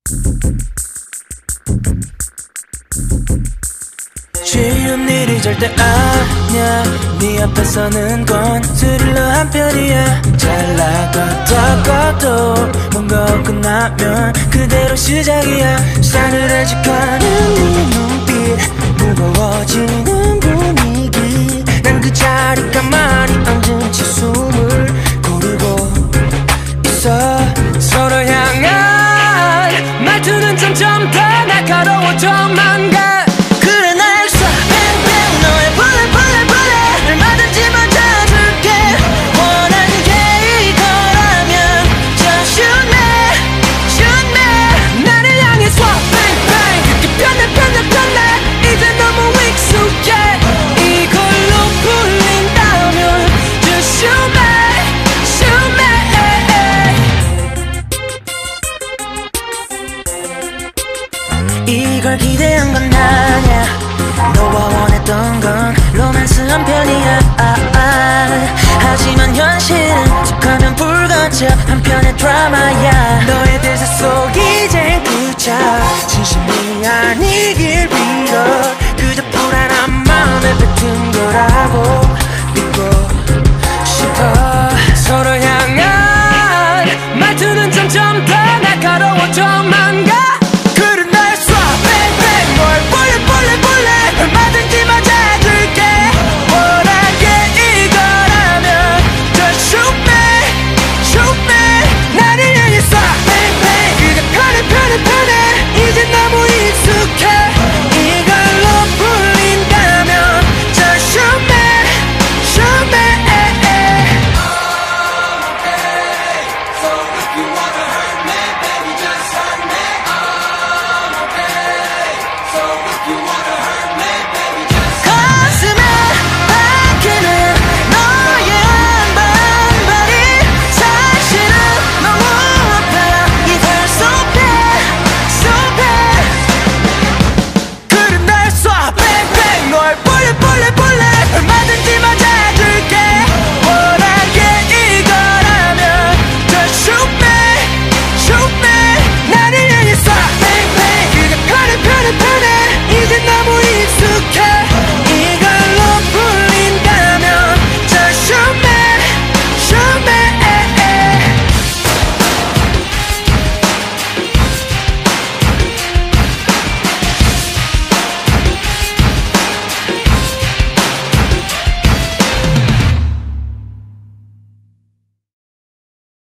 쉬운 일이 절대 아니야. 네 앞에서는 건 스릴러 한 편이야. 잘 나가다가도 뭔가 끝나면 그대로 시작이야. 싸늘해지가는 네 눈빛, 무거워지는 분위기. 난 그 자리 가만히 앉은 채 숨을 고르고 있어. 서로 향한 말투는 점점 더 날카로워져만 가. 이걸 기대한 건 아냐. 너와 원했던 건 로맨스 한 편이야. 하지만 현실은 툭하면 불거져 한 편의 드라마야. 너에